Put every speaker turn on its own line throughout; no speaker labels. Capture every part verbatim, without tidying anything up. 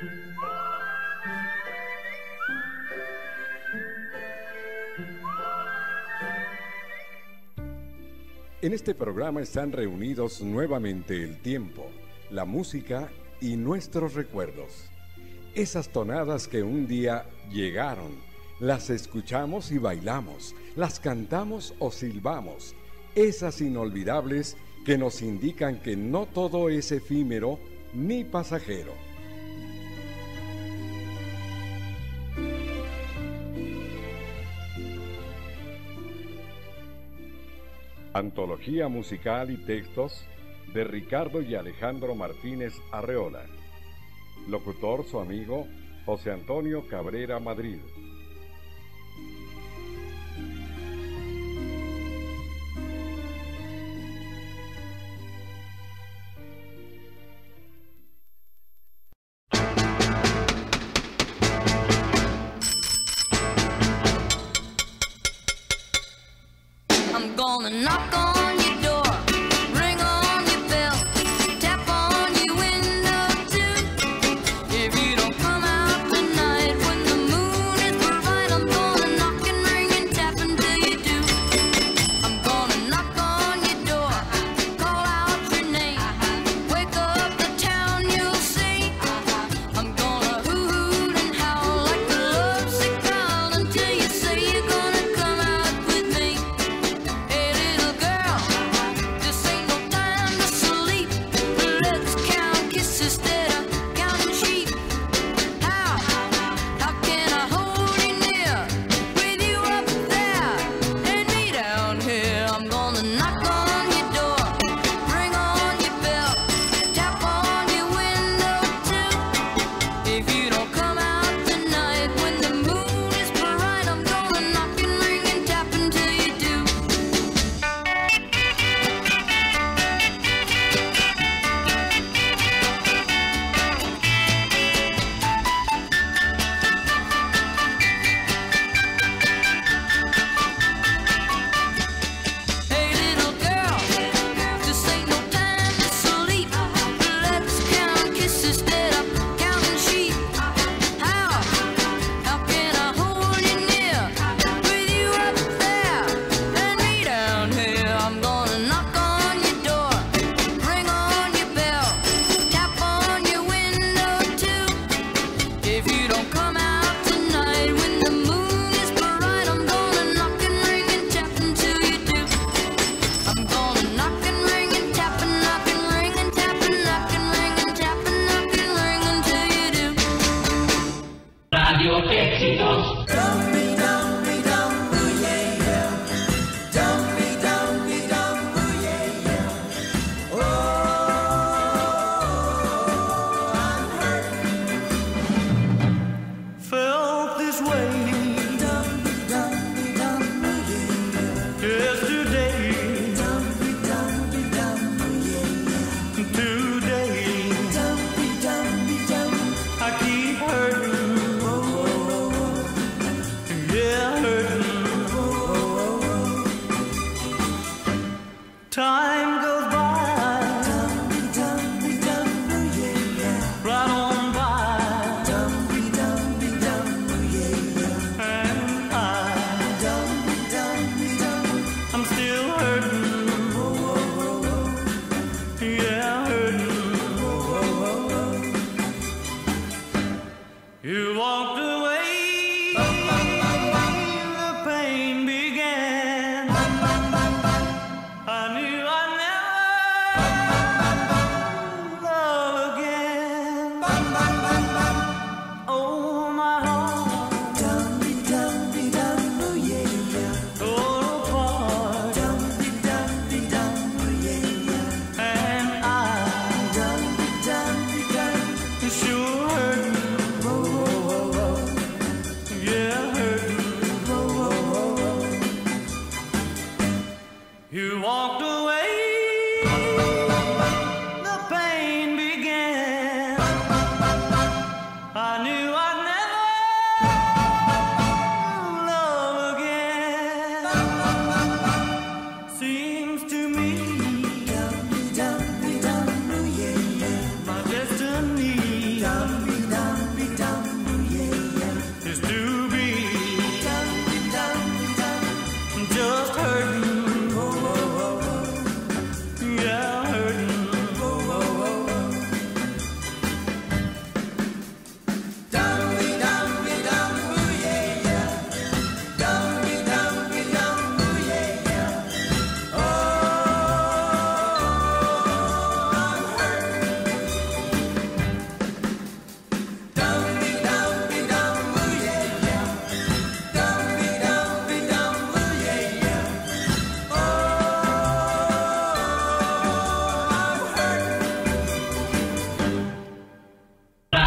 En este programa están reunidos nuevamente el tiempo, la música y nuestros recuerdos. Esas tonadas que un día llegaron, las escuchamos y bailamos, las cantamos o silbamos. Esas inolvidables que nos indican que no todo es efímero ni pasajero. Antología musical y textos de Ricardo y Alejandro Martínez Arreola. Locutor su amigo José Antonio Cabrera Madrid.
I'm gonna knock on your door, ring on your bell, tap on your window too. If you don't come out tonight when the moon is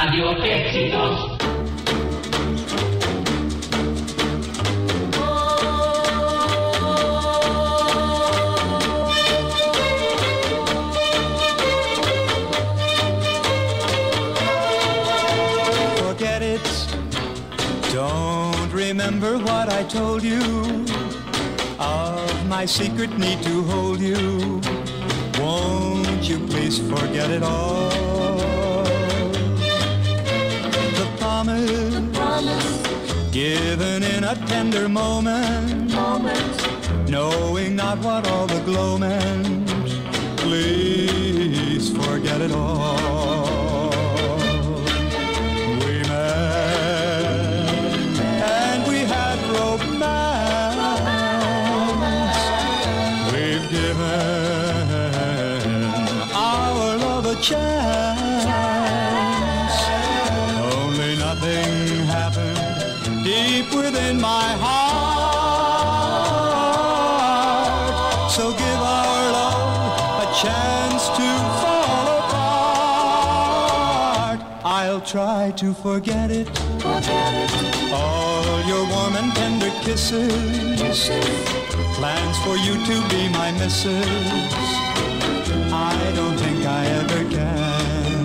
Radio Éxitos.
Forget it. Don't remember what I told you. Of my secret need to hold you. Won't you please forget it all? The promise, the promise given in a tender moment, moment, knowing not what all the glow meant. Please forget it all. We met and we had romance. We've given our love a chance. Only nothing happened deep within my heart. So give our love a chance to fall apart. I'll try to forget it. All your warm and tender kisses, plans for you to be my missus. I don't think I ever can.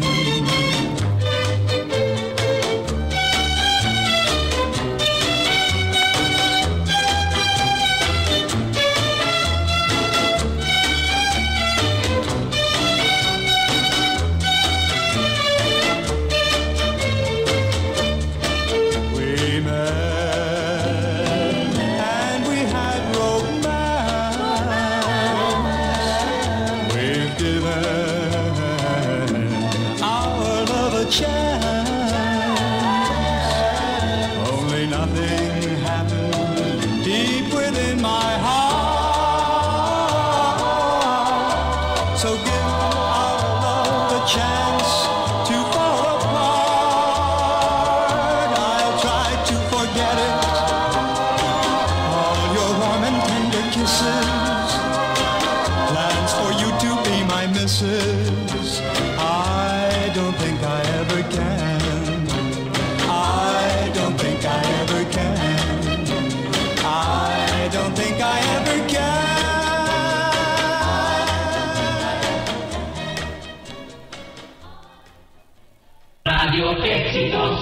Radio Éxitos.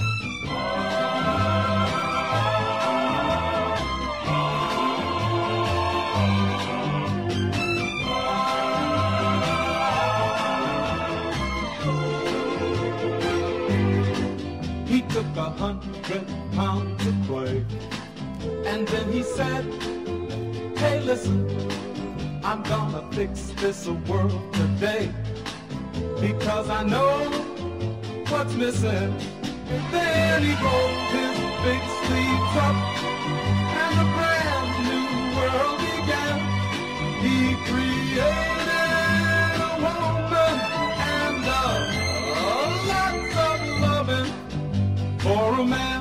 He took a hundred pounds of clay, and then he said, hey, listen, I'm gonna fix this world today, because I know what's missing. Then he rolled his big sleeves up, and a brand new world began. He created a woman and a lots of loving for a man.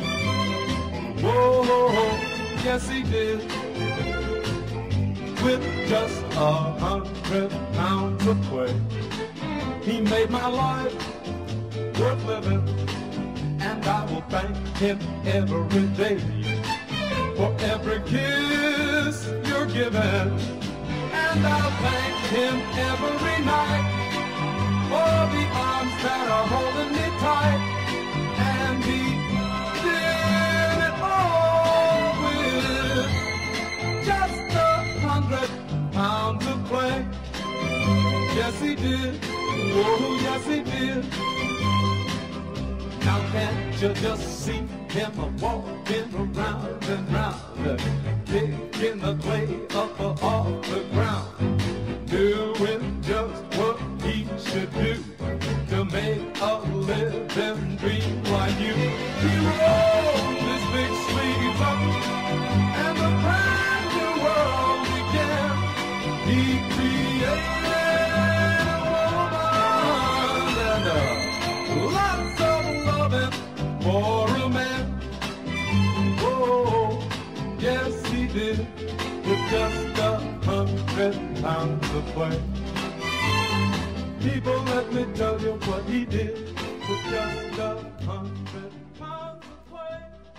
Whoa, yes he did. With just a hundred pounds of clay, he made my life worth living, and I will thank him every day for every kiss you're giving, and I'll thank him every night for the arms that are holding me tight. And he did it all with just a hundred pounds of clay. Yes he did, oh yes he did. Now can't you just see him walking around and round, picking the clay up off the ground, doing just what he should do to make a living dream like you. He rolled his big sleeves up, and the brand new world began. He created a woman and a lots of loving for a man. Oh, yes he did, with just a hundred pounds of clay. People, let me tell you what he did. were just a hundred miles away.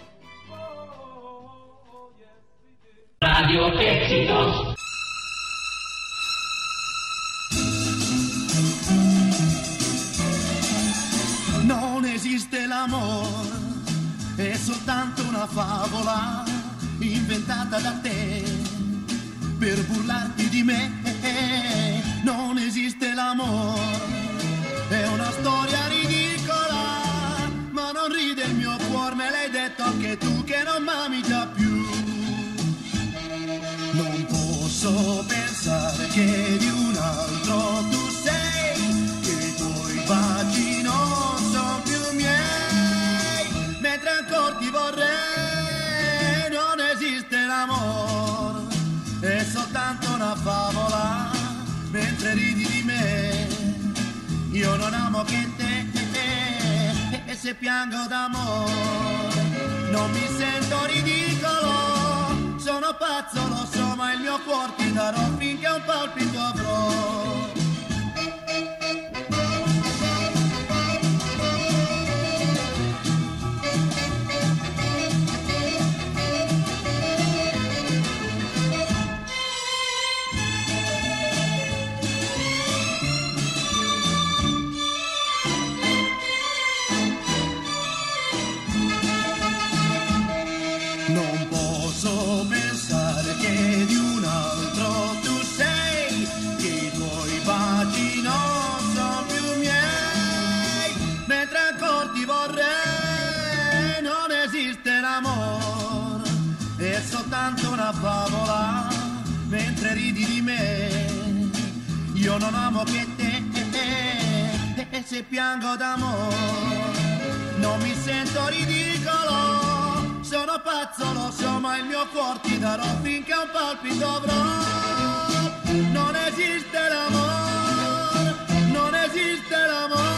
Oh, yes, we did.
Radio Éxitos.
Non esiste l'amore, è soltanto una favola inventata da te per burlarti di me. Non esiste l'amore, è una storia ridicola, ma non ride il mio cuore, me l'hai detto anche tu che non m'ami già più. Non posso pensare che di un altro tu sei, che i tuoi baci non sono più miei, mentre ancora ti vorrei. Non esiste l'amore, è soltanto una favola, mentre ridi di me. Io non amo che te, e se piango d'amore non mi sento ridicolo. Sono pazzo, lo so, ma il mio cuore ti darò finché un palpito avrò. Non posso pensare che di un altro tu sei, che i tuoi baci non sono più miei, mentre ancora ti vorrei. Non esiste l'amore, è soltanto una favola, mentre ridi di me. Io non amo che te, e se piango d'amore non mi sento ridicolo. Sono pazzo, lo so, ma il mio cuore ti darò finché un palpito avrò. Non esiste l'amore, non esiste l'amore.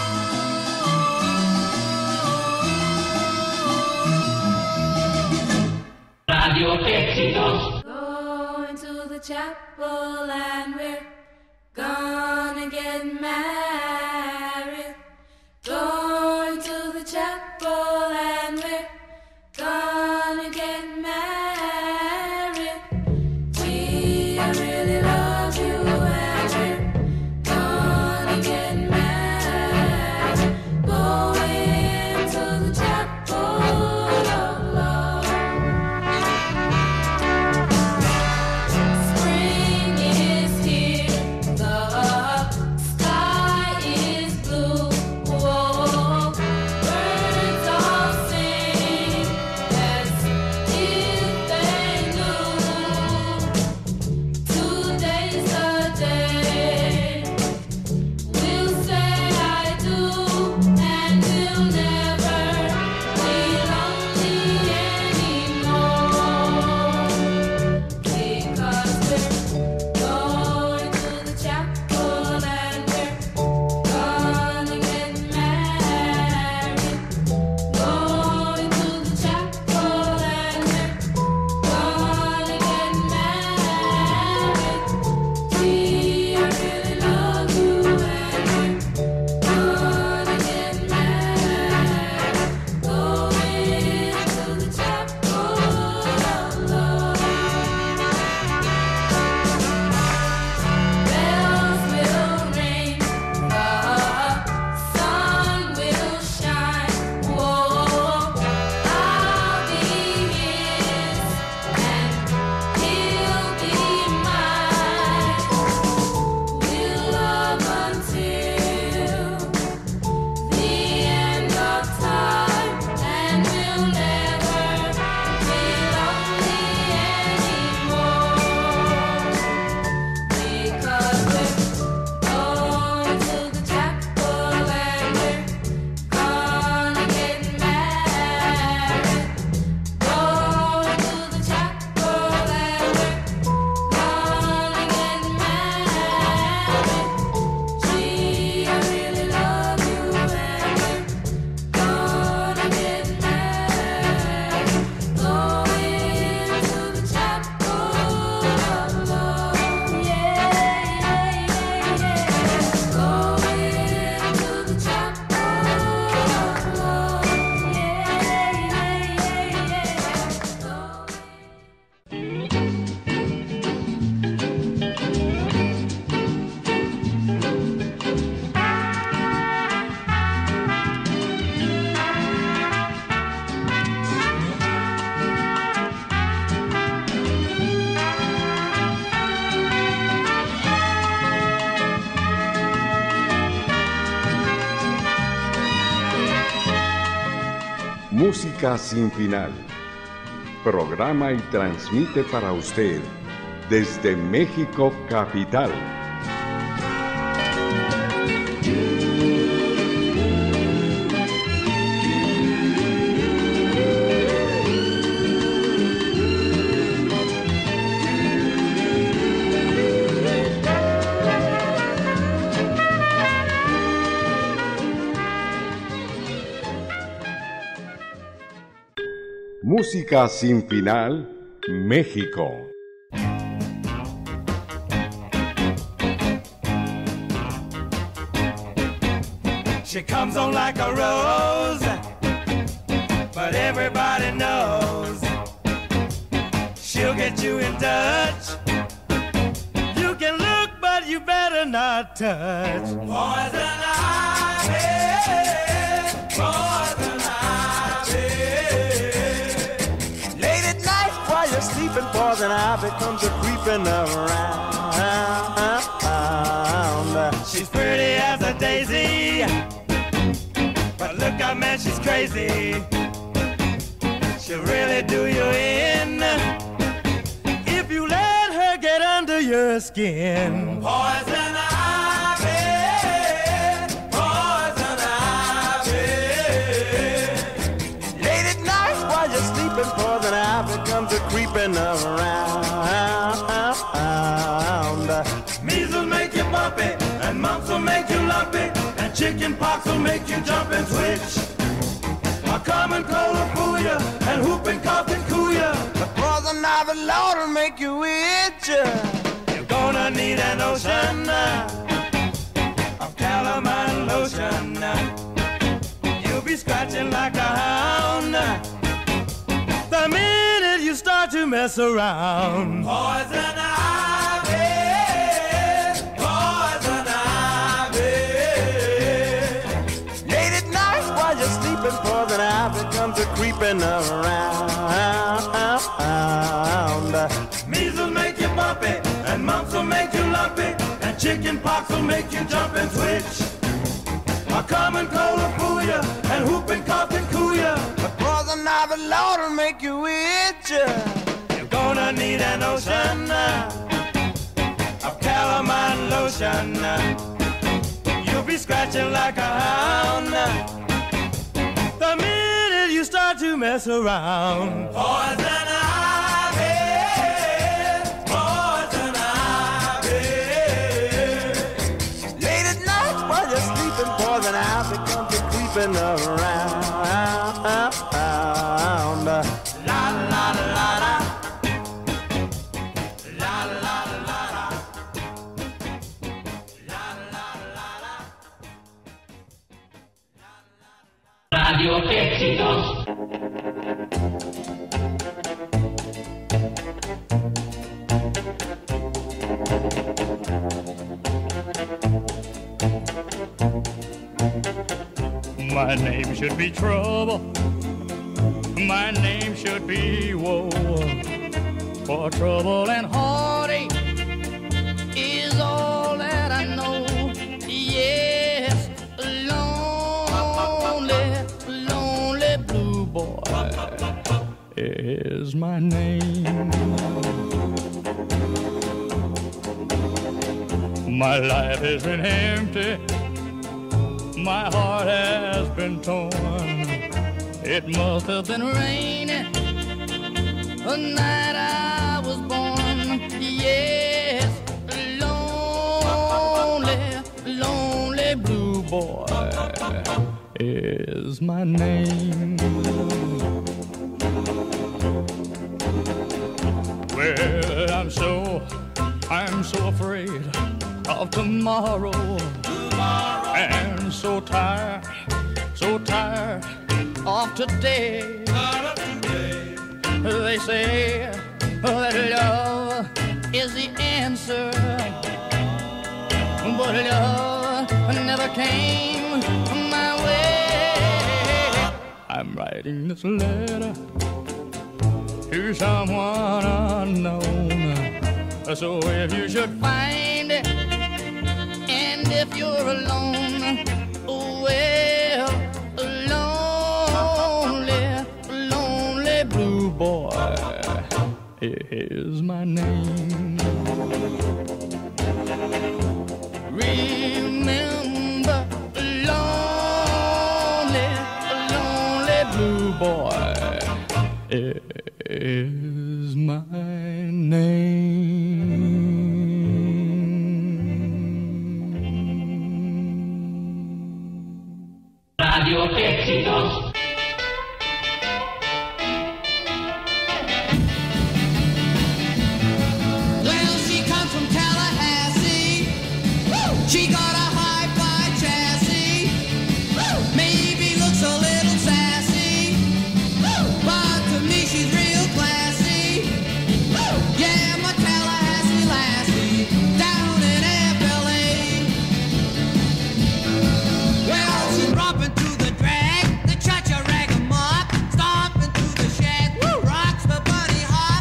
Radio Éxitos.
Going to the chapel and we're gonna get married. Going to the chapel and we're gonna get married. We really love you and we're gonna get married. Going to the chapel of love. Spring is here.
Música sin final. Programa y transmite para usted desde México Capital. Música sin final, México.
She comes on like a rose, but everybody knows she'll get you in touch. You can look, but you better not touch. Poison ivy, poison ivy. Late at night while you're sleeping, poison ivy comes a creeping around. She's pretty as a daisy, but look out, man, she's crazy. She'll really do you in if you let her get under your skin. Poison ivy, poison ivy. Late at night while you're sleeping, poison ivy comes a creeping around. Measles make you bumpy, and mumps will make you lumpy, and chicken pox will make you jump and twitch. A common cold will fool you, and whooping cough can cool you. The poison ivy Lord will make you itch. You're gonna need an ocean of calamine lotion. You'll be scratching like a hound the minute you start to mess around. Poison ivy, poison ivy. Late at night while you're sleeping, poison ivy comes a creeping around. Measles make you bumpy, and mumps will make you lumpy, and chicken pox will make you jump and twitch. A common cold will fool you, and whooping cough can cool you. The poison ivy Lord will make you itch. You're gonna need an ocean of calamine lotion. You'll be scratching like a hound the minute you start to mess around. Poison ivy, poison ivy. Late at night while you're sleeping, poison ivy comes a creeping around. La la la la. La la la la. La la la la.
Radio Éxitos.
My name should be trouble. My name should be woe. For trouble and heartache is all that I know. Yes, lonely, lonely blue boy is my name. My life has been empty. My heart has been torn. It must have been raining the night I was born. Yes, lonely, lonely blue boy is my name. Well, I'm so, I'm so afraid of tomorrow. Tomorrow. And so tired, so tired of today. Of today. They say that love is the answer, but love never came my way. I'm writing this letter to someone unknown. So if you should find it, and if you're alone, well, lonely, is my name. Remember a lonely, lonely blue boy is my name.
Radio Éxitos.
She got a hi-fi chassis, maybe looks a little sassy, but to me she's real classy. Yeah, my Tallahassee lassie, down in F L A. Well, she's romping to the drag, the cha-cha rag 'em up, stomping to the shack, woo, rocks the bunny hop.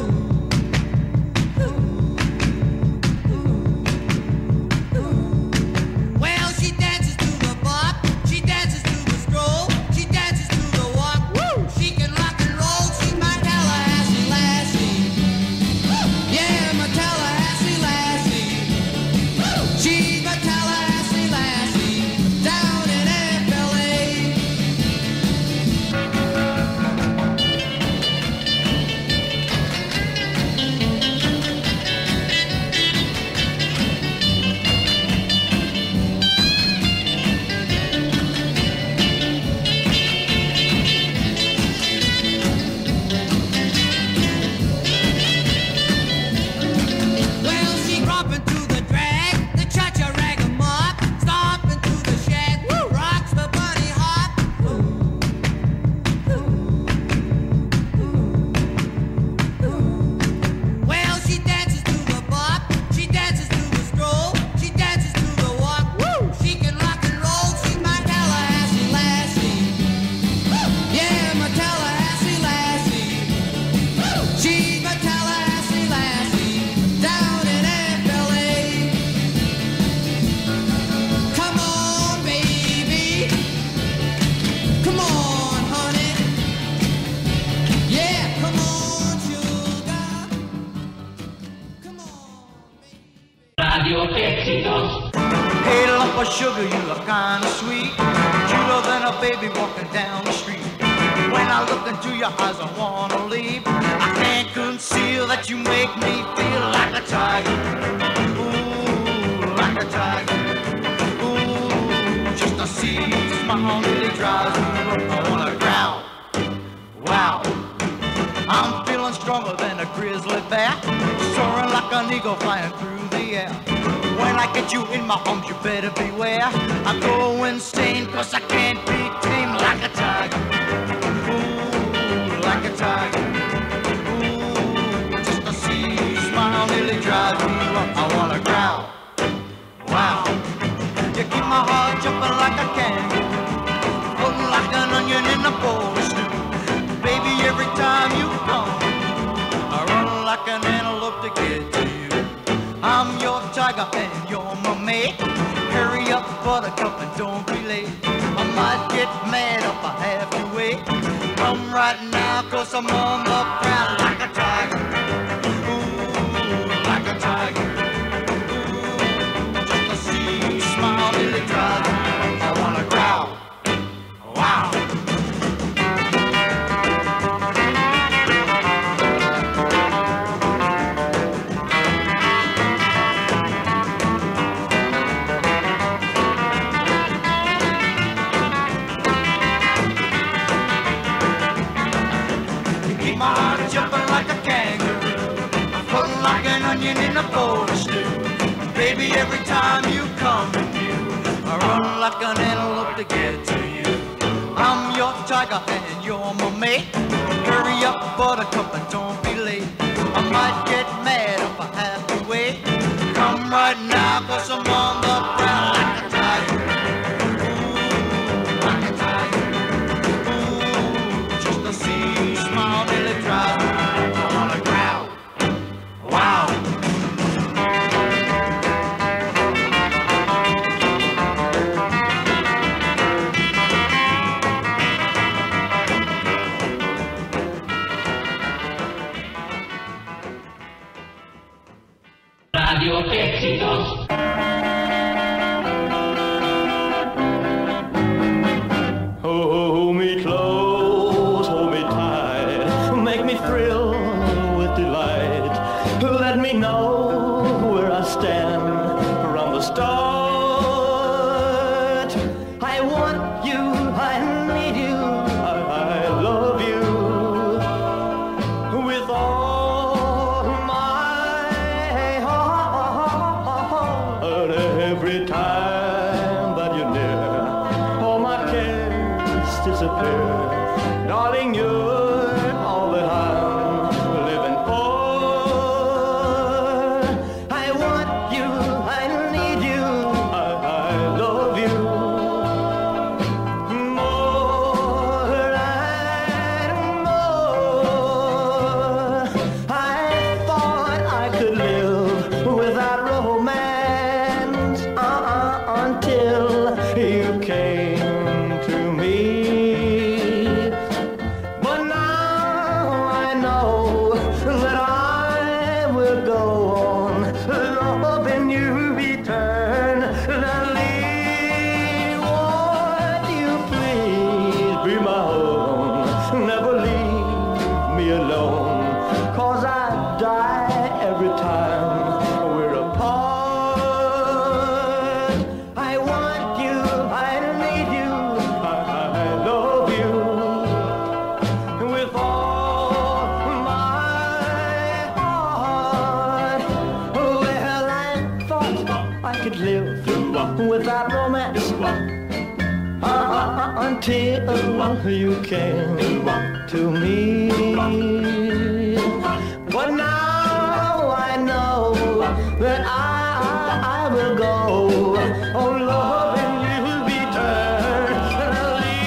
Well, she dances to the bop, she dances to the stroll, she dances to the walk, woo! She can rock and roll, she's my Tallahassee lassie. Yeah, my Tallahassee lassie. She's my Tallahassee lassie, down in F L A. Well, she romping to the drag, the cha-cha rag 'em up, stomping to the shack, woo, rocks the bunny hop. Well, she dances to the bop, she dances to the stroll, she dances to the walk, woo! She can rock and roll, she's my Tallahassee lassie. Yeah, my Tallahassee lassie. She's my Tallahassee lassie, down in F L A. Come on, baby. Come on, honey. Yeah, come on, sugar. Come on, baby.
Radio Éxitos.
Hey, lump of sugar, you look kinda sweet, cuter than a baby walking down the street. When I look into your eyes, I wanna leave. I can't conceal that you make me feel like a tiger. Ooh, like a tiger. Ooh, just to see you smile really drives me up. I wanna growl. Wow. I'm feeling stronger than a grizzly bear, soaring like an eagle flying through the air. When I get you in my arms, you better beware. I go insane, cause I can't be tamed like a tiger. Ooh, like a tiger. Ooh, just to see you smile nearly drives me up. I wanna growl. Wow. You keep my heart jumping like a kangaroo, floating like an onion in a bowl of stew. Baby, every time you come, I run like an antelope to get to you. I'm your tiger and you're my mate. Hurry up, buttercup, and don't be late. I might get mad if I have to wait. Come right now, cause I'm on the ground like a tiger. Ooh, like a tiger. Ooh, just to see you smile really drives me. I wanna growl. Wow. Keep my heart jumping like a kangaroo, floating like an onion in a bowl of stew. Baby, every time you come to view, I run like an antelope to get to you. I'm your tiger and you're my mate. Hurry up, buttercup, and don't be late. I might get mad if I have to wait. Come right now, cause I'm on the ground like a tiger. Ooh, like a tiger. Ooh, just to see you smile really drives me. I wanna growl. Wow.
time that you're near, all my cares disappear. Darling, you're all that I'm living for. I want you, I need you, I, I love you more and more. I thought I could live without romance uh-uh, until you came to me. But now I know that I will go on loving you eternally. Won't you please be my own? Never leave me alone, 'cause I die every time we're apart. I want you, I need you, I, I love you with all my heart. Well, I thought I could live without romance uh, until you came to me. But now I know that I, I will go on loving you eternally.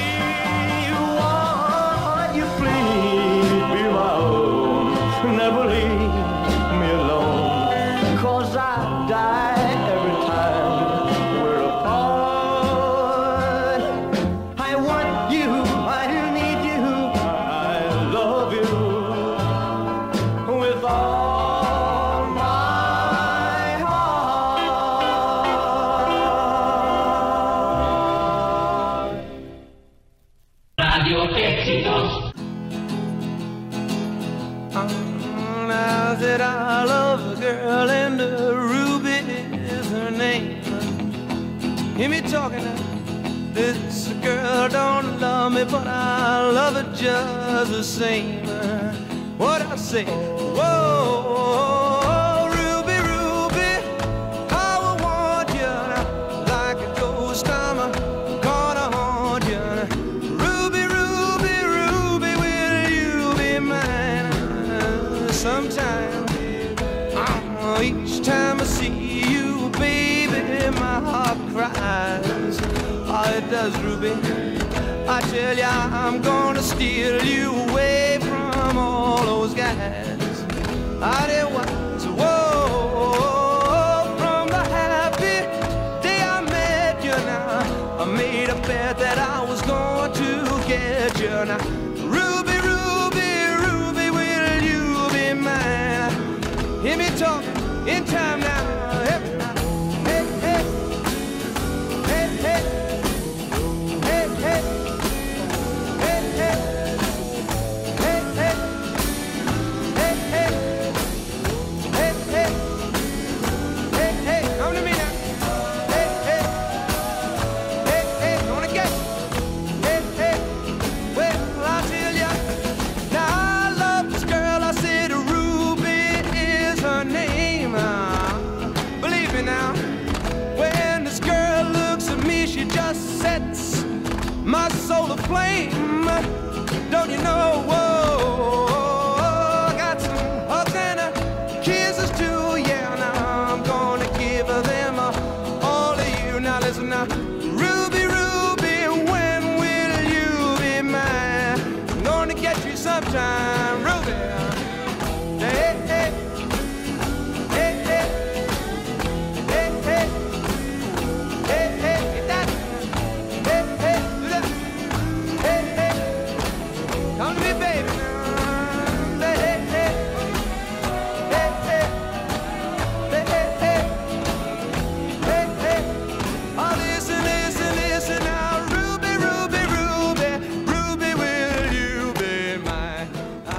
Won't you please be my own? Never leave me alone, 'cause I die every time we're apart. I want you, I need you, I love you with all my heart.
Radio Éxitos.
Now that I love a girl and uh, Ruby is her name. Hear me talking now. This girl don't love me, but I love her just the same. What I say? Whoa, Ruby, Ruby, how I want you now, like a ghost I'm gonna haunt you. Ruby, Ruby, Ruby, will you be mine? Sometime, oh, each time I see you, baby, my heart cries. Oh, it does, Ruby. I tell ya, I'm gonna steal you away from all those guys. I did once, whoa, from the happy day I met you now. I made a bet that I was going to get you now. Ruby, Ruby, Ruby, will you be mine? Hear me talking in time now. Hey, hey, hey, hey, hey, hey, hey, hey, hey, hey, hey, hey, hey, hey, hey, hey, hey, come to me now. Hey, hey, hey, hey, gonna get you. Hey, hey, well, I'll tell ya. Now I love this girl, I said Ruby is her name. Ah, believe me now, when this girl looks at me, she just sets my soul aflame. Don't you know? Whoa, I got some hugs and uh, kisses too. Yeah, now I'm gonna give them uh, all of you. Now listen now, Ruby, Ruby, when will you be mine? I'm gonna get you sometime, Ruby. Hey, hey, hey, hey, hey, hey, hey, hey, get that. Hey, hey, do that. Hey, hey, come to me, baby. Hey, hey, hey, hey, hey, hey, hey, hey, hey, hey. Oh, listen, listen, listen now, Ruby, Ruby, Ruby, Ruby, will you be mine? I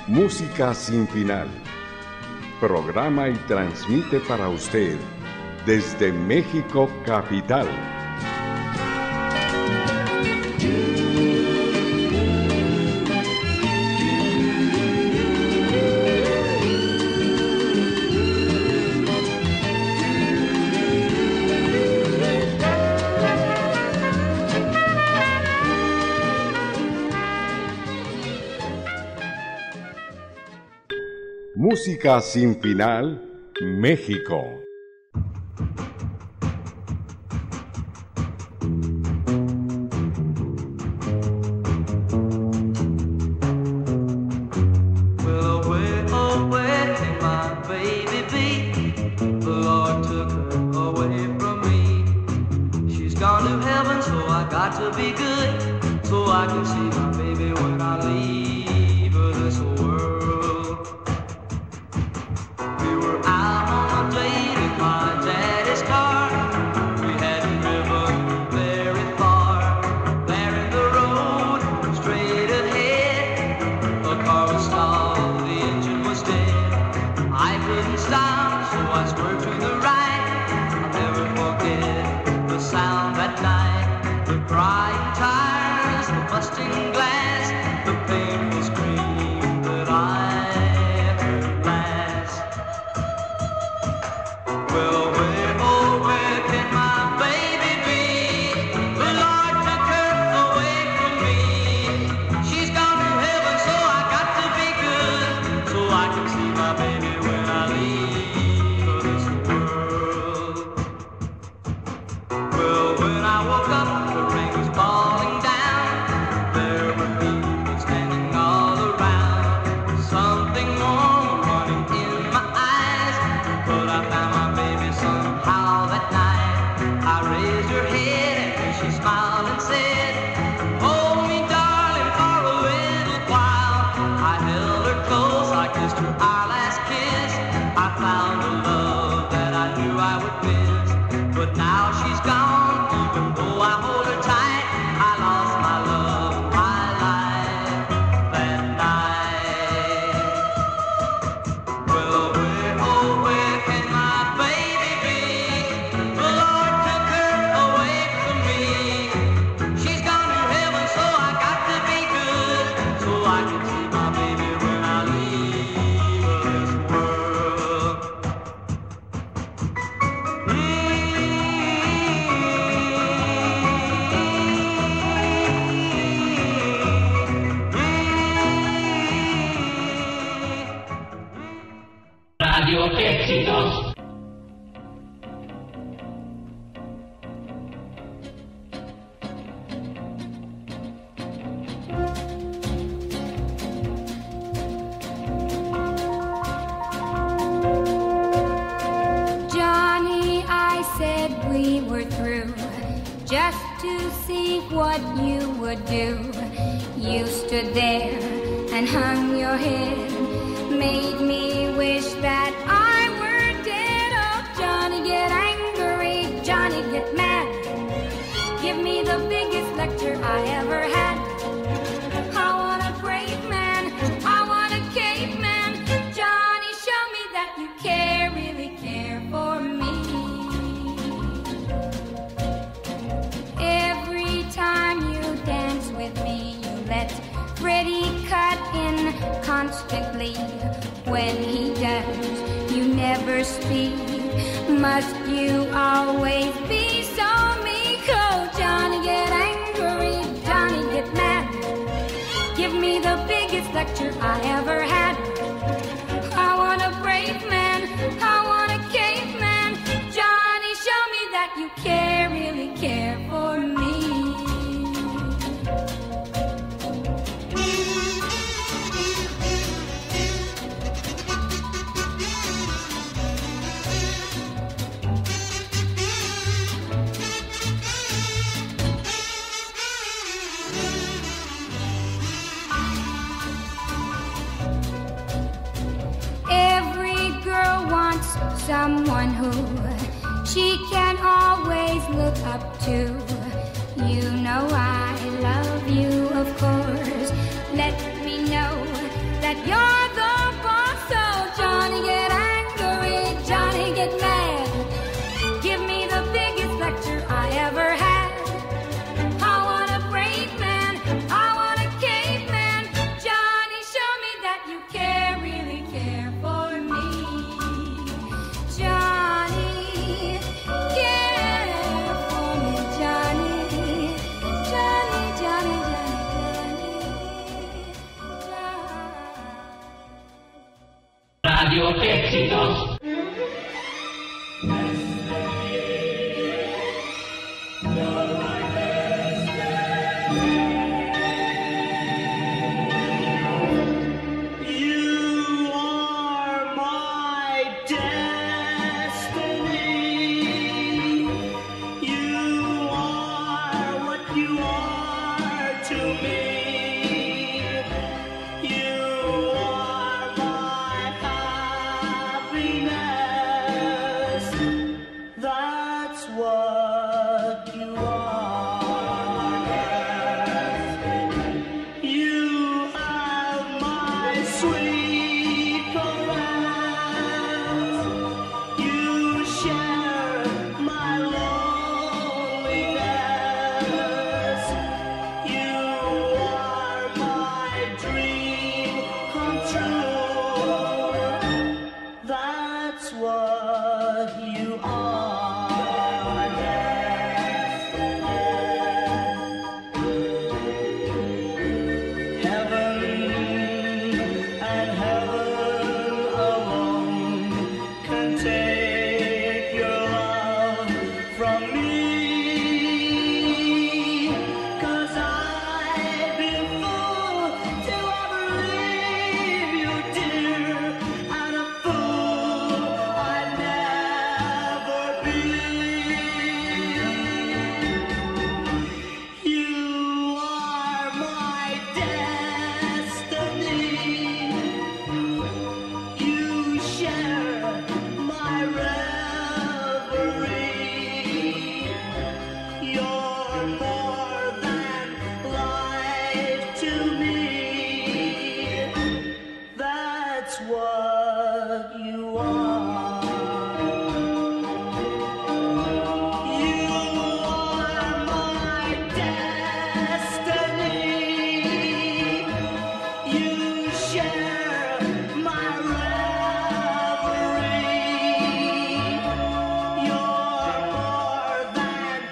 Música sin final. Programa y transmite para usted desde México Capital. Música sin final, México.
Well, away, away, take my baby be. The Lord took her away from me. She's gone to heaven, so I got to be good, so I can see my baby when I leave this world.
Constantly, when he does, you never speak. Must you always be so meek? Oh, Johnny, get angry, Johnny, get mad. Give me the biggest lecture I ever had. I want a brave man, I want a caveman. Johnny, show me that you care, really care for me. Someone who she can always look up to. You know I love you, of course. Let me know that you're
Radio Éxitos.
You are my destiny. You are what you are to me. You are my happiness. That's what you are. You have my sweet caress. You share my loneliness. You are my dream come true. That's what you are. Heaven and heaven alone can take your love from me. 'Cause I'd be a fool to ever leave you, dear, and a fool I'd never be. You are my destiny. You share my reverie. You're more than life to me. That's what you are. You are my destiny. You share my reverie. You're more than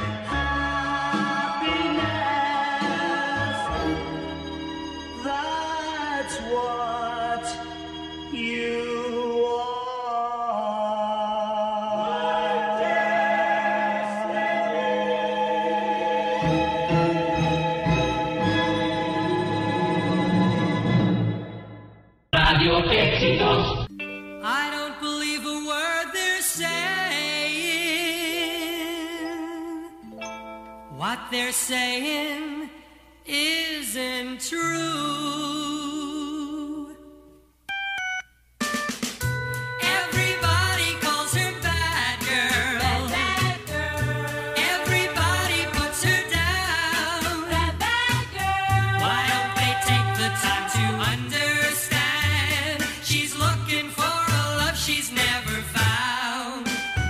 happiness. That's what you
Radio Éxitos.
I don't believe a word they're saying. What they're saying isn't true. Everybody calls her bad girl. Everybody puts her down. Why don't they take the time to understand? She's looking for a love she's never found.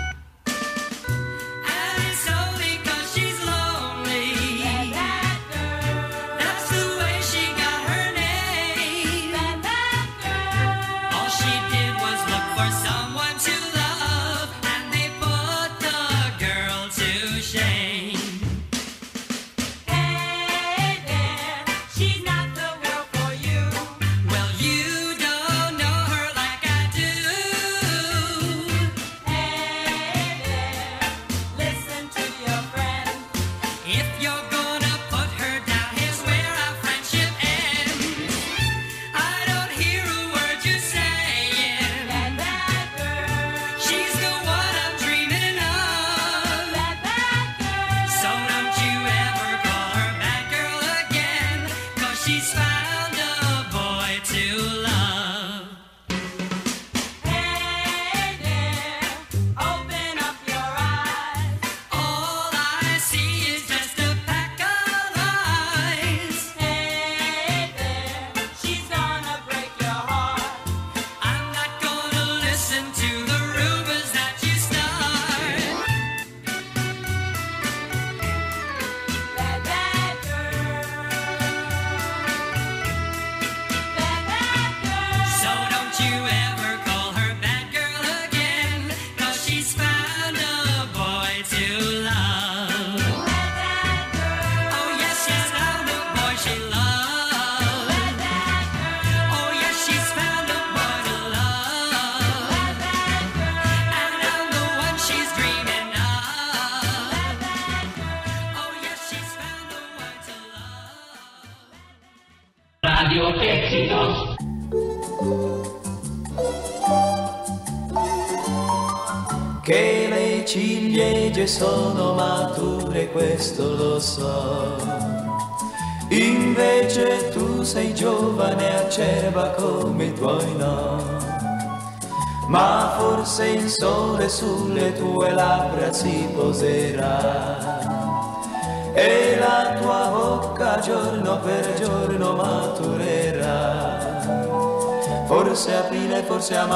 And it's only 'cause she's lonely. That's the way she got her name.
Radio Éxitos.
Che le ciliegie sono mature, questo lo so. Invece tu sei giovane, acerba come i tuoi no. Ma forse il sole sulle tue labbra si poserà e la tua bocca giorno per giorno maturerà. Forse a aprile, forse a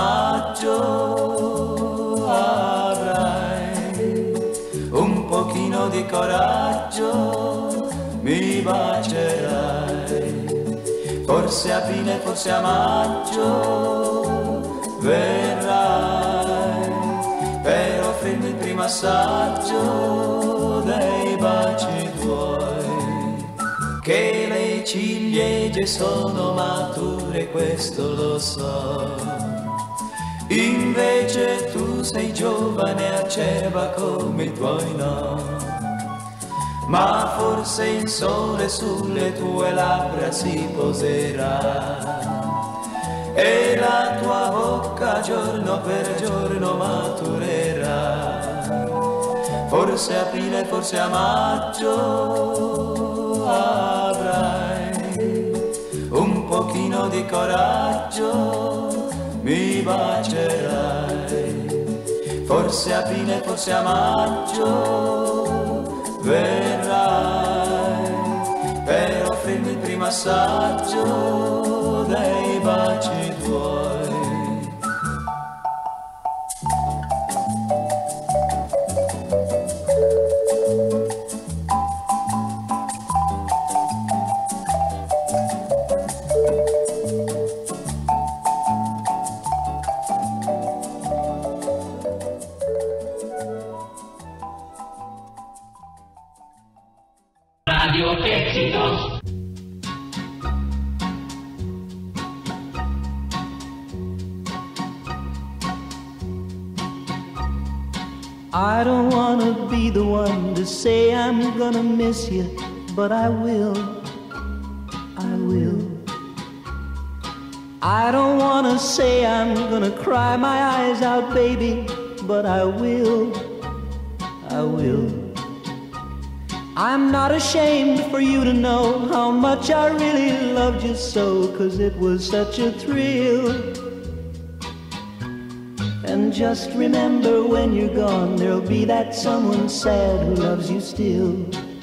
maggio avrai un pochino di coraggio, mi bacerai. Forse a aprile, forse a maggio verrai per offrirmi il primo assaggio dei baci tuoi. Che le ciliegie sono mature, questo lo so. Invece tu sei giovane, acerba come i tuoi no. Ma forse il sole sulle tue labbra si poserà e la tua bocca giorno per giorno maturerà. Forse a aprile, forse a maggio avrai un pochino di coraggio, mi bacerai. Forse a aprile, forse a maggio verrai per offrirmi il primo assaggio dei baci tuoi.
Radio Éxitos.
I don't wanna be the one to say I'm gonna miss you, but I will, I will. I don't wanna say I'm gonna cry my eyes out, baby, but I will, I will. I'm not ashamed for you to know how much I really loved you so, 'cause it was such a thrill. And just remember, when you're gone, there'll be that someone sad who loves you still.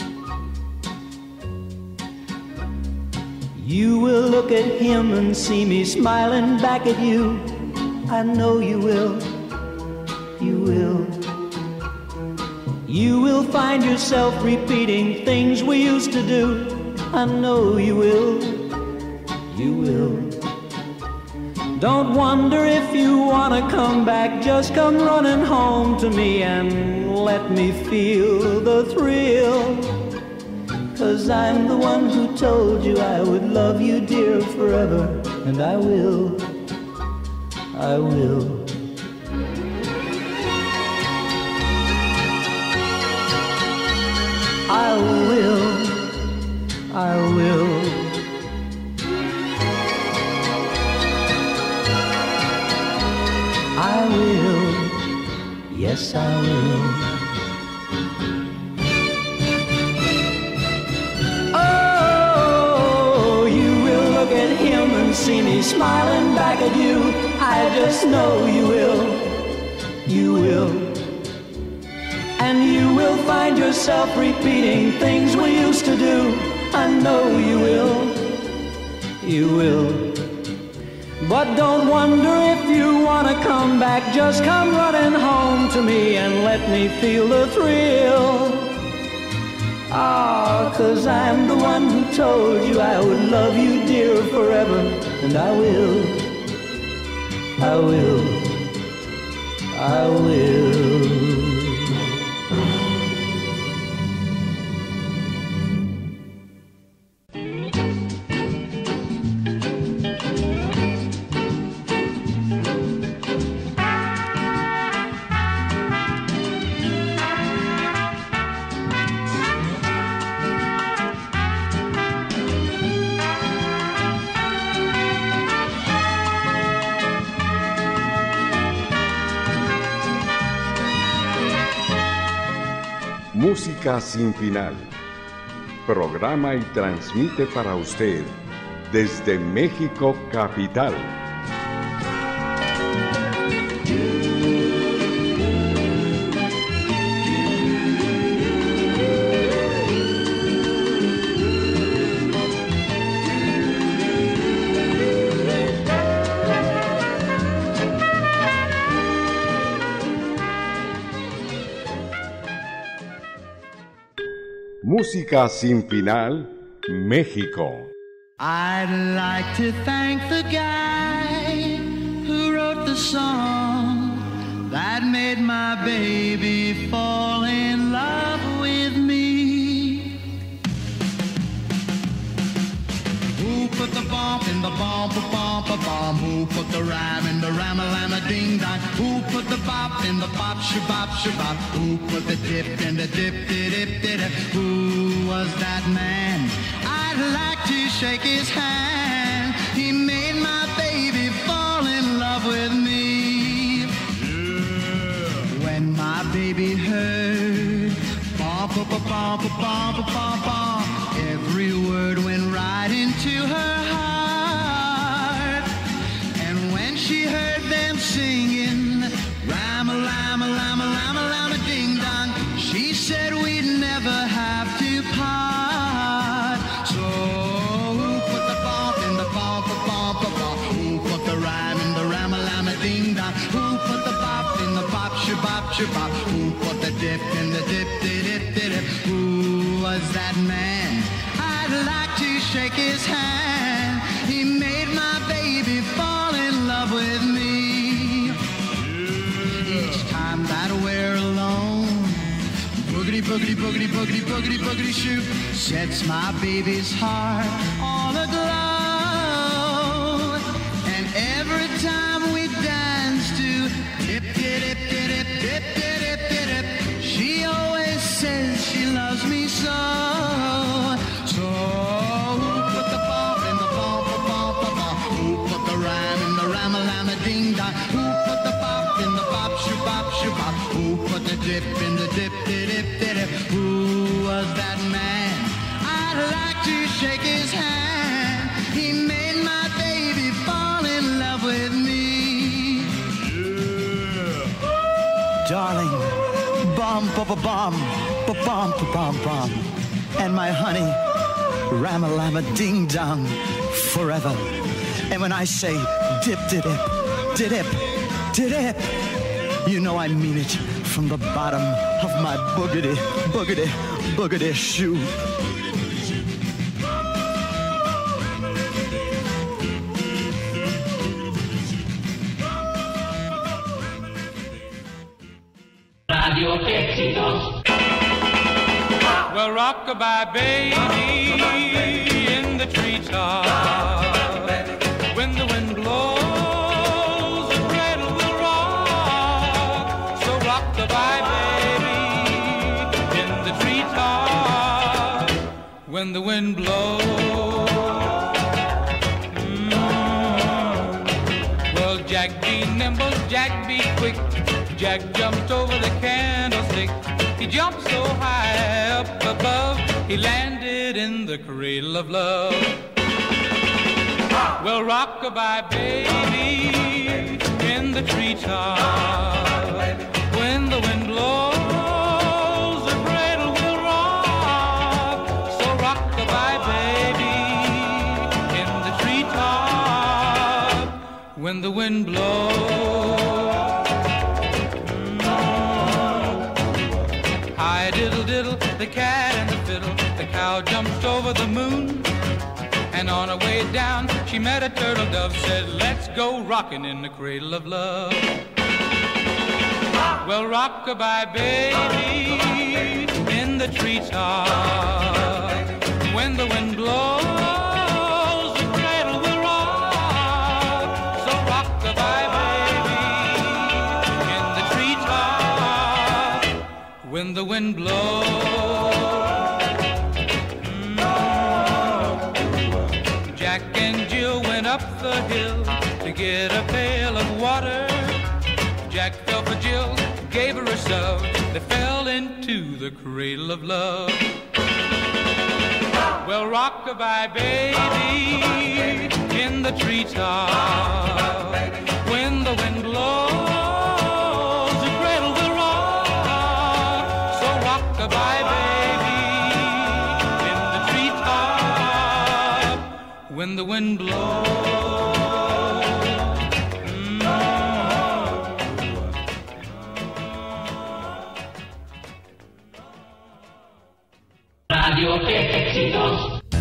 You will look at him and see me smiling back at you. I know you will, you will. You will find yourself repeating things we used to do. I know you will, you will. Don't wonder if you wanna come back, just come running home to me and let me feel the thrill. 'Cause I'm the one who told you I would love you, dear, forever. And I will, I will. I will, I will. I will, yes I will. Oh, you will look at him and see me smiling back at you. I just know you will, you will. And you will find yourself repeating things we used to do. I know you will, you will. But don't wonder if you wanna come back, just come running home to me and let me feel the thrill. Ah, 'cause I'm the one who told you I would love you, dear, forever. And I will, I will, I will.
Música sin final. Programa y transmite para usted desde México capital. Música sin final, México.
I'd like to thank the guy who wrote the song that made my baby fall in love with me. Who put the bump in the bump, a bump, a bomb? Who put the rhyme in the rhyme, a lime, a ding dong? Who put the bop in the bop, shabop, shabop? Who put the dip in the dip, dip, dip, dip? Who was that man? I'd like to shake his hand. He made my baby fall in love with me. Yeah. When my baby heard bump, bump, bump, bump, bump, bump, every word went right into her heart. And when she heard them singing rhyme a lime a lime a lime a lime a ding dong, she said we'd never have to part. So who put the bump in the bump a bump a bump? Who put the rhyme in the rhyme a lime a ding dong? Who put the bop in the bop shabop shabop? Who put the dip in the dip dip dip dip? Who was that man? I'd like to shake his hand. He made my baby fall in love with me. Each time that we're alone, boogity, boogity, boogity, boogity, boogity, boogity shoot sets my baby's heart all aglow. And every time we dance to dip, dip, dip, dip, dip, dip, dip, dip, she always says she loves me so. So who put the bump in the bump, a bump, a bump? Who put the rhyme in the rhyme, a lime, a ding dong? Who put the bop in the bop, shabop, shabop? Who put the dip in the dip, dip, dip, dip? Who was that man? I'd like to shake his hand. He made my baby fall in love with me. Yeah. Darling, bum, ba, ba, bum, ba, bum, ba, bum, bum. And my honey, ram-a-lam-a ding-dong, forever. And when I say dip-dip, dip-dip, dip-dip, you know I mean it from the bottom of my boogity, boogity, boogity shoe.
Radio Éxitos.
Well, rock-a-bye, baby, in the treetop. When the wind blows, the cradle will rock. So rock-a-bye, baby, in the treetop. When the wind blows. Mm. Well, Jack be nimble, Jack be quick. Jack jumped over the candlestick. He jumped so high up above, he landed in the cradle of love. Well, rock-a-bye, baby, in the treetop. When the wind blows, the cradle will rock. So rock-a-bye, baby, in the treetop. When the wind blows. Diddle diddle, the cat and the fiddle, the cow jumped over the moon, and on her way down she met a turtle dove, said let's go rockin' in the cradle of love. Well, rock-a-bye, baby, in the treetop. When the wind blows, the cradle will rock. So rock-a-bye, baby, in the treetop. When the wind blows. Mm. Jack and Jill went up the hill to get a pail of water. Jack fell for Jill, gave her a shove. They fell into the cradle of love. Well, rock-a-bye, baby, in the treetop. When the wind blows, the cradle will rock. So rock-a-bye, baby, in the treetop. When the wind blows.
Radio Éxitos.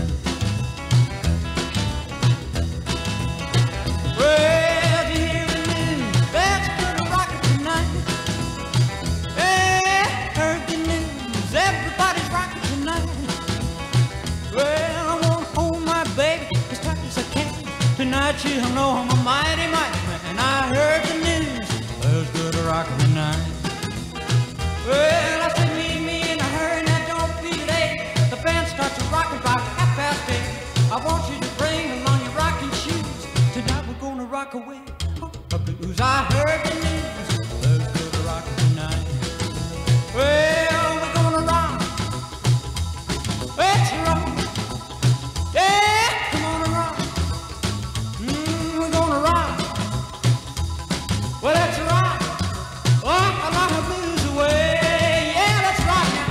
Well, you hear the news, that's gonna rock it tonight. Hey, heard the news, everybody's rocking tonight. Well, I wanna hold my baby as tight as I can. Tonight she'll know I'm a mighty, mighty man. I heard the news, there's good rockin' tonight. Well, I said meet me in a hurry, now don't be late. The band starts to rock about half past eight. I want you to bring along your rocking shoes. Tonight we're gonna rock away the blues. I heard the news, there's good rockin' tonight. Well, we're gonna rock. Let's rock. Yeah, come on and rock. Mm, we're gonna rock. Well, let's rock. Rock a lot of blues away. Yeah, let's rock now.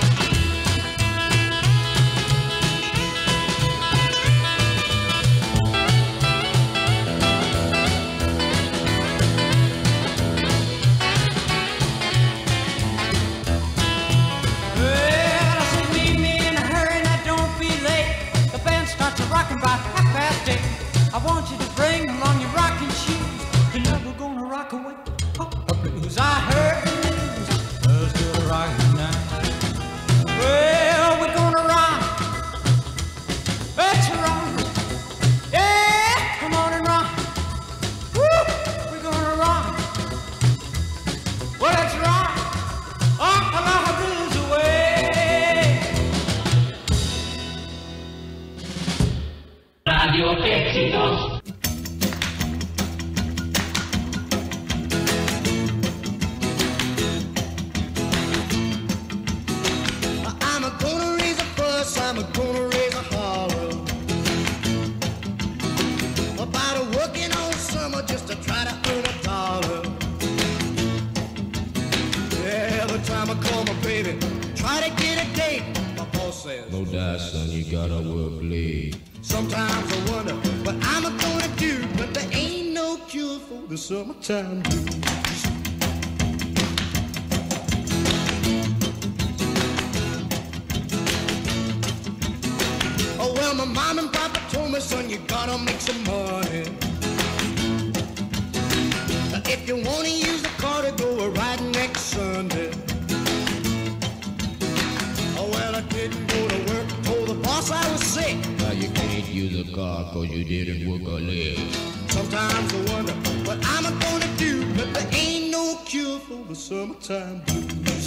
Well, I said meet me in a hurry, now don't be late. The band starts a rockin' by half past eight. I want you to bring along your rocking shoes. Tonight we're gonna rock away the blues. I heard the news, there's good rockin' tonight. Well, we're gonna rock. Let's rock. Yeah, come on and rock. Woo, we're gonna rock. Well, let's rock. Rock a lot of blues away.
Radio Éxitos.
I'm a gonna raise a fuss, I'm a gonna raise a holler about a working all summer just to try to earn a dollar. Yeah, every time I call my baby, try to get a date, my boss says,
No die, son, you gotta work late.
sometimes I wonder what I'm gonna do, but there ain't no cure for the summertime blues. Oh well, my mom and papa told me, son, you gotta make some money. If you wanna use the car to go a ride next Sunday. Oh well, I didn't go to work, told the boss I was sick.
Now you can't use a car cause you didn't work a leg.
Sometimes I wonder what I'm gonna do, but there ain't no cure for the summertime blues.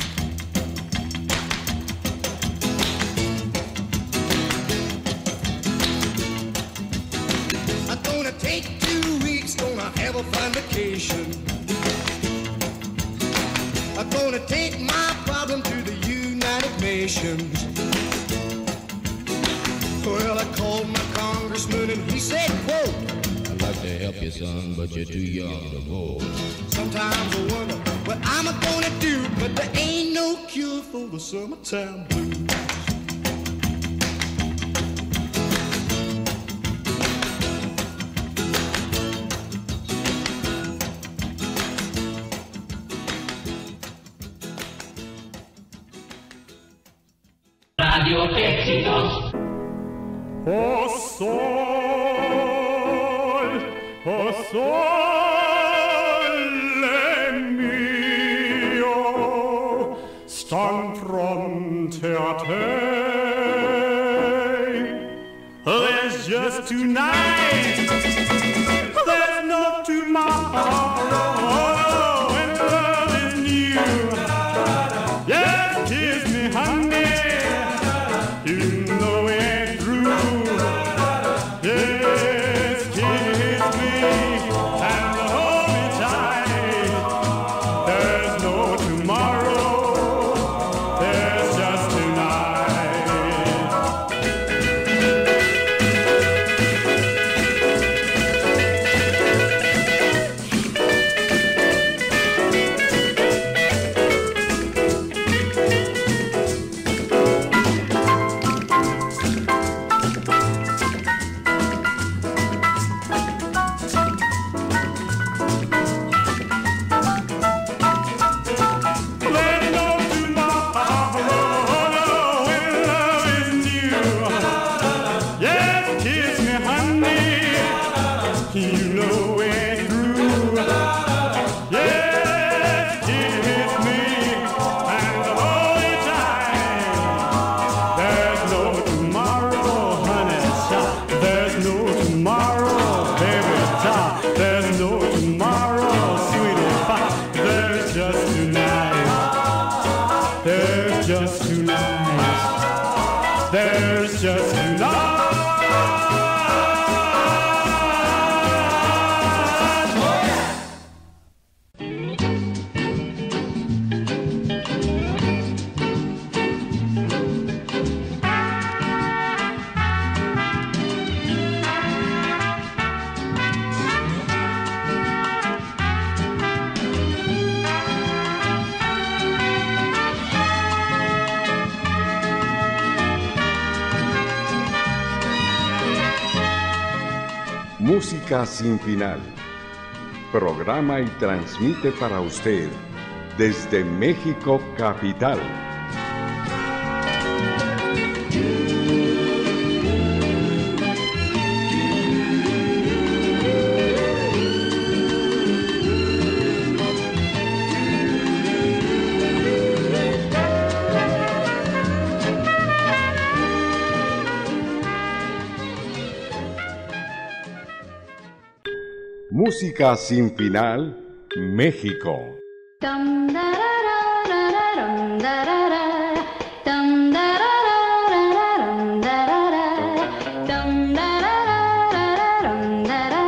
I'm gonna take two weeks, gonna have a fine vacation. I'm gonna take my problem to the United Nations. Well, I called my congressman and he said, quote,
I'd like to help you, son, but you're too young to vote.
sometimes I wonder what I'm gonna do, but there ain't no cure for the summertime blues.
Radio Éxitos.
Oh sol, oh sole mio, stan fronte a te. There's just tonight, there's no tomorrow, and love is new. Yes, kiss me, honey. You know it ain't true. Yes, kiss me and hold me tight. There's no there's just love.
Música sin final. Programa y transmite para usted desde México capital. Música sin final, México.
Dum da da da da dum da da da dum da da da dum da da da dum da da da dum da da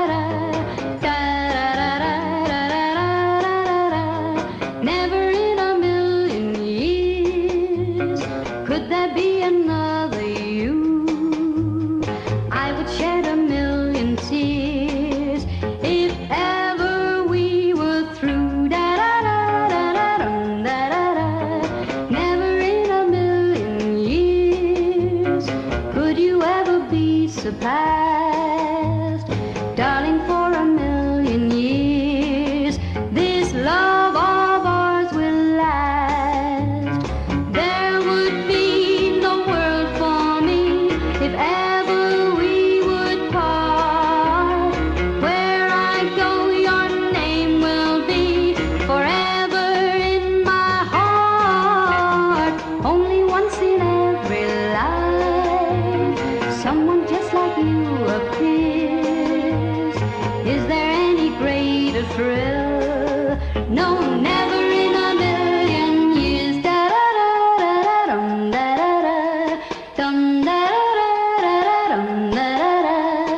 da. Never in a million years could there be another you. I would shed a million tears if ever we were through. Da da da da da dum da da da. Never in a million years could you ever be surpassed, darling. For a million years, this love of ours will last. There would be no world for me if ever we would part. Where I go, your name will be forever in my heart. Only once in every life, someone just like you appears. Is there any greater thrill? No, never in a million years. Da da da da da dum da da da dum da da da da dum da da da.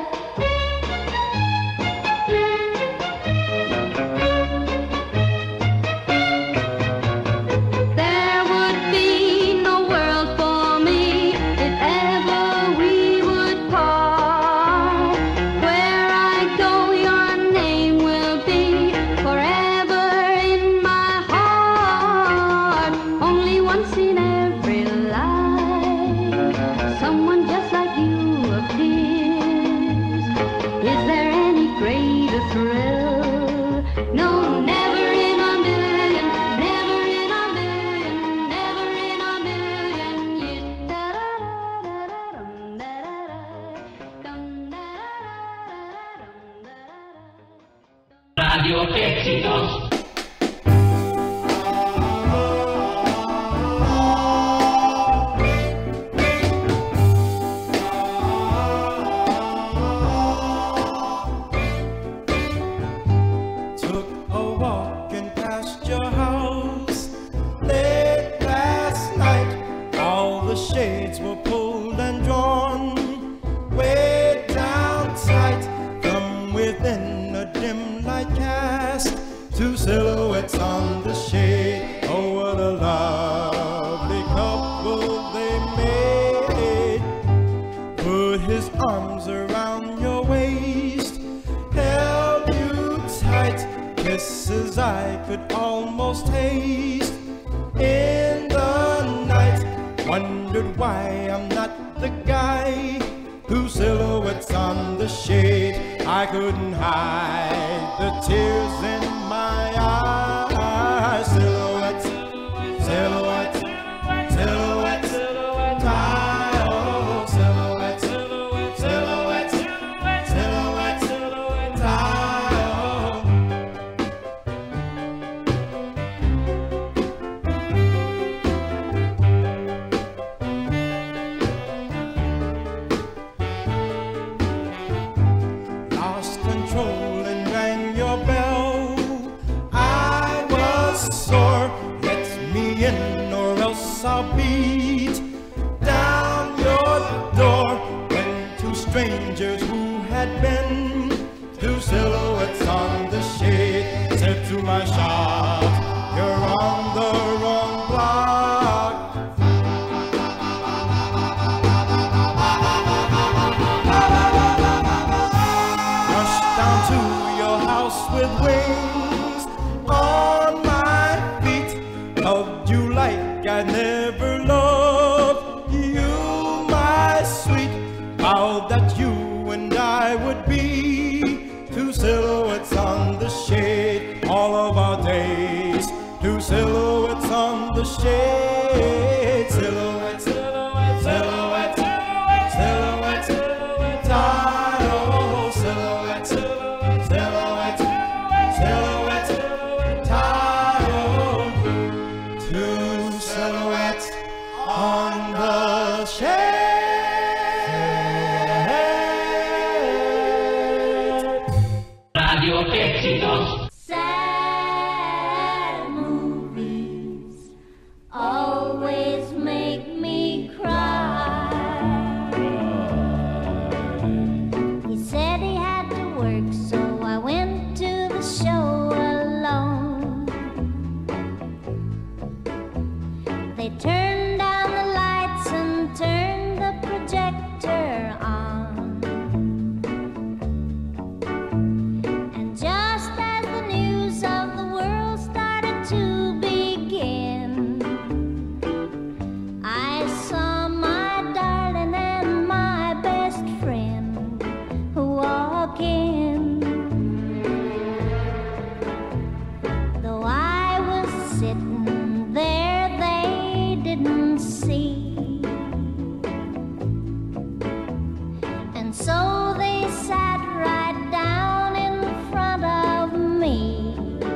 There would be no world for me if ever we would part. Where I go, your name will be forever in my heart. Only once in every life, someone just like you appears. Is there any greater thrill? No, never in a million, never in a million, never in a million years. Da da da da da dum da da da dum da da da.
Radio Éxitos.
Took a walk and past your house late last night. All the shades were pulled and drawn way down tight. From within a dim light cast two silhouettes on the shade. Oh, what a lovely couple they made. Put his arms around your waist, held you tight, kisses I could almost taste in the night. Wondered why I'm not the guy whose silhouettes on the shade. I couldn't hide the tears in my eyes. Silhouette, silhouette, silhouette, silhouette, oh, silhouette, silhouette, silhouette, silhouette, silhouette, oh. Lost control and rang your bell. I was sore. Let me in my shot. You're on the wrong block. Rush down to your house with wings on my feet. Loved you like I never loved you, my sweet. Vowed that you and I would be two silhouettes on the shade all of our days. Two silhouettes on the shade. Silhouette, silhouette, silhouette, silhouette, silhouette, silhouette, oh, silhouette, silhouette, silhouette, silhouette, oh, two silhouettes on the shade.
Radio Éxitos.
Sad movies always make me cry. He said he had to work, so I went to the show alone. They turned down the lights and turned the projector on. And just as the news of the world started to begin, I saw my darling and my best friend walk in. Though I was sitting there, they didn't see. And so they sat right down in front of me.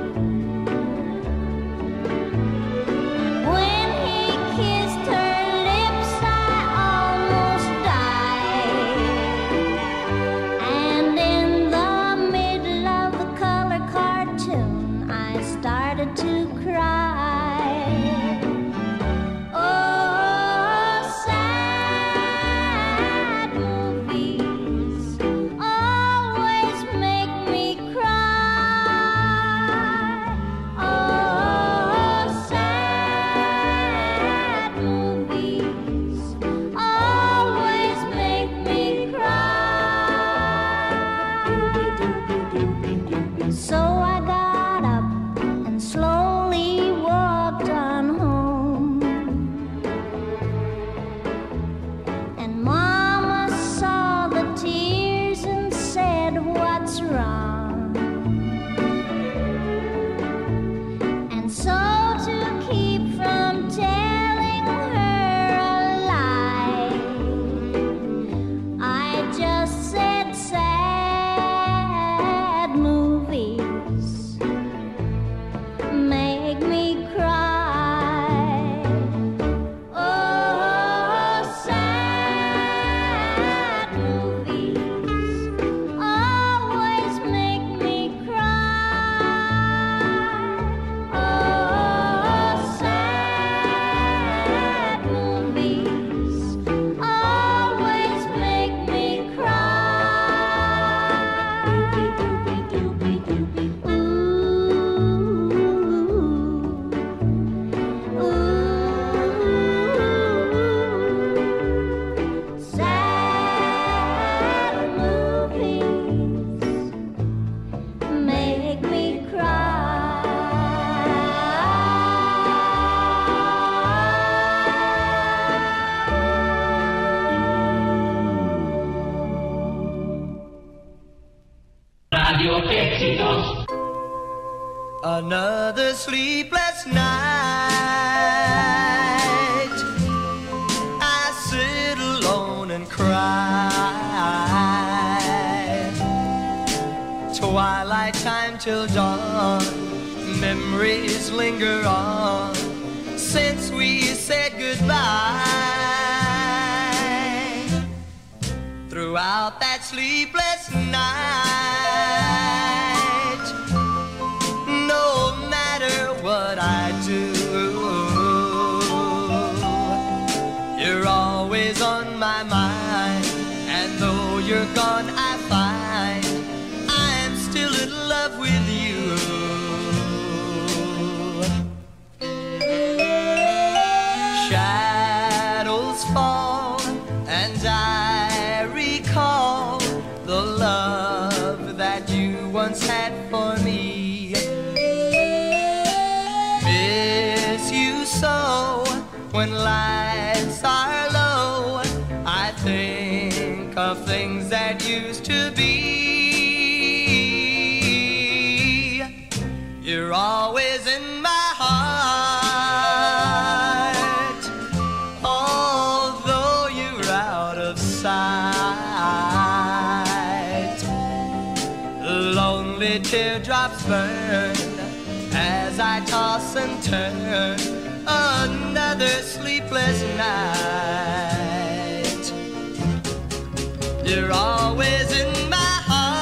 When he kissed her lips, I almost died. And in the middle of the color cartoon, I started to cry. Oh, sad movies always make me cry. Oh, sad movies always make me cry. So I got up and slowly walked on home. And Mama saw the tears and said, "What's wrong?" And so to keep from telling her a lie, I just said sad movies make me cry. Oh, sad movies always make me cry. Oh, sad movies always make me cry. Sad movies make me
Radio Éxitos.
Another sleepless night, I sit alone and cry. Twilight time till dawn, memories linger on since we said goodbye. Throughout that sleepless night, no matter what I do, you're always on my mind. And though you're gone, I find I'm still in love with you.
of things that used to be. You're always in my heart, although you're out of sight. Lonely teardrops burn as I toss and turn, another sleepless night. You're always in my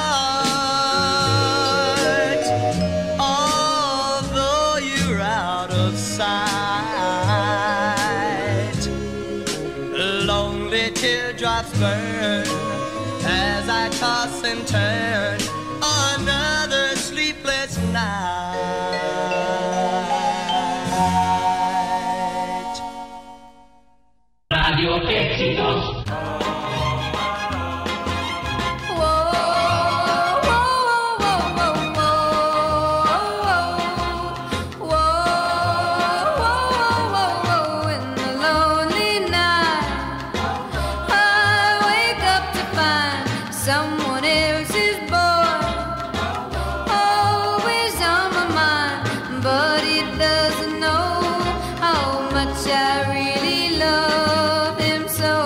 heart, although you're out of sight. Lonely teardrops burn as I toss and turn, another sleepless night.
Radio Éxitos.
Someone else's boy, always on my mind, but he doesn't know how much I really love him so.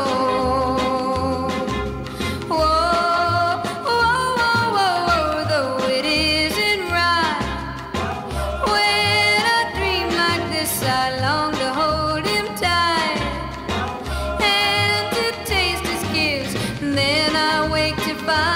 Whoa, whoa, whoa, whoa, whoa, though it isn't right. When I dream like this, I long to hold him tight and to taste his kiss. Then I wake to find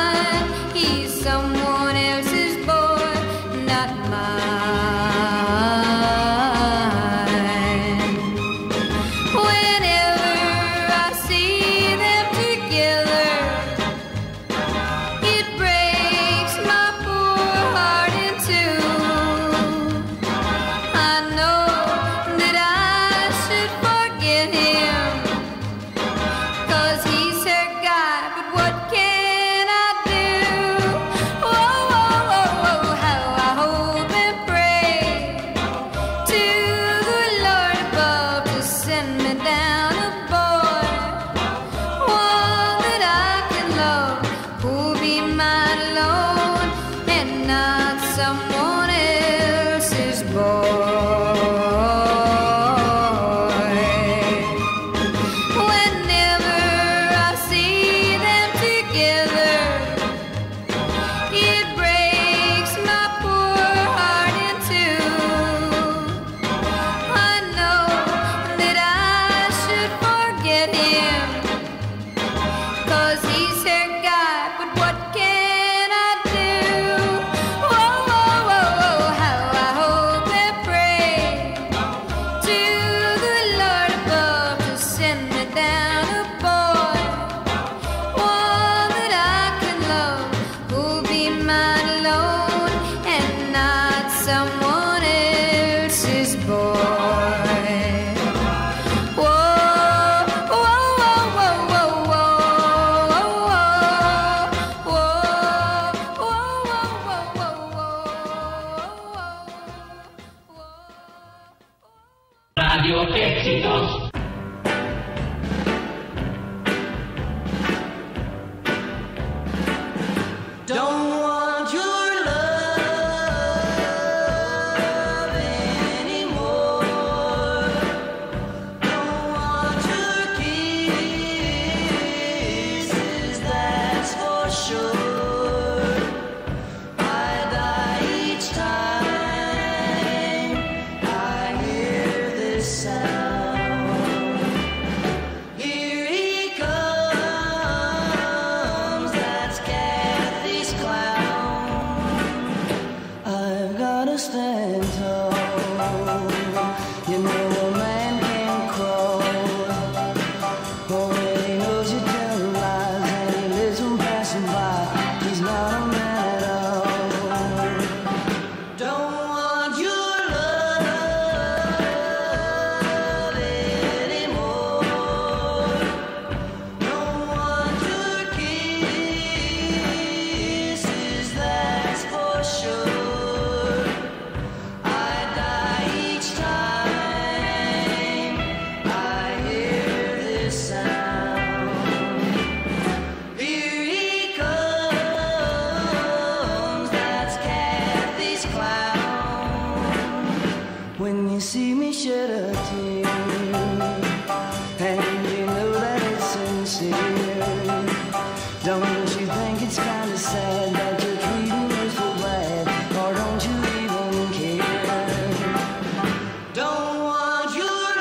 Don't you think it's kind of sad that you're treating me so bad? Or don't you even care? Don't want your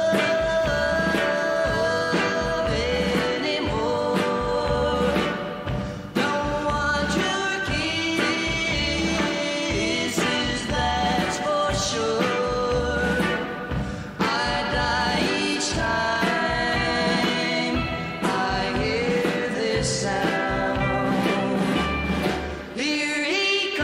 love anymore. Don't want your kisses, that's for sure. I die each time I hear this sound. Here he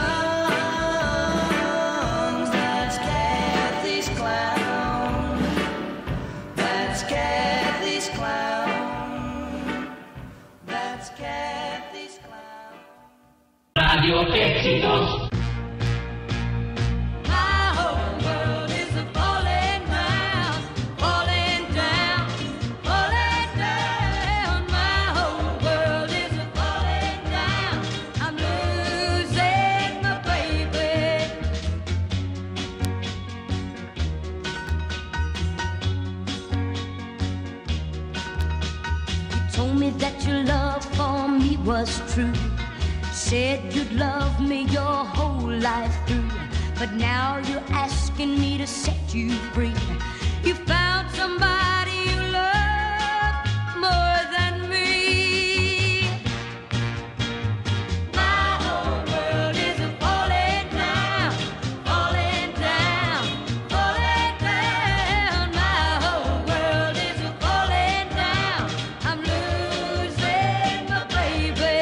comes, that's Kathy's clown. That's Kathy's clown. That's Kathy's clown.
Radio Éxitos.
My whole world is a falling down, falling down, falling down. My whole world is a falling down. I'm losing my baby. You told me that your love for me was true. Said you'd love me your whole life through. But now you're asking me to set you free. You found somebody you love more than me. My whole world is a falling down, falling down, falling down. My whole world is a falling down. I'm losing my baby.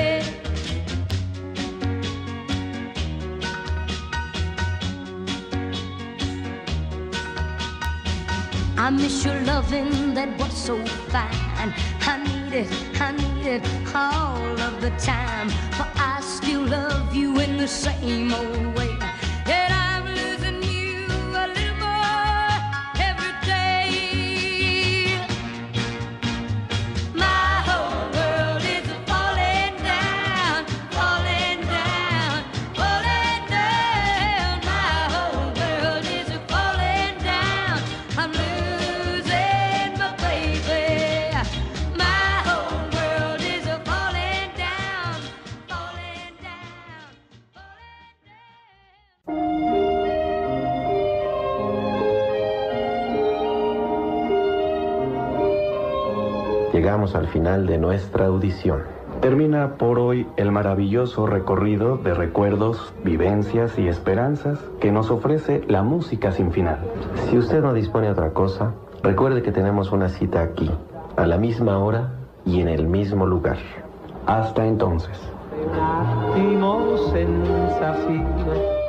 I miss your loving that was so fine. I need it, I need it all of the time. For I still love you in the same old way. Yet I'm losing you a little more every day. My whole world is a falling down, falling down, falling down. My whole world is a falling down. I'm losing my baby. My whole world is a falling down, falling down, falling
Llegamos al final de nuestra audición. Termina por hoy el maravilloso recorrido de recuerdos, vivencias y esperanzas que nos ofrece la música sin final.
Si usted no dispone de otra cosa, recuerde que tenemos una cita aquí, a la misma hora y en el mismo lugar.
Hasta entonces.
Una sensación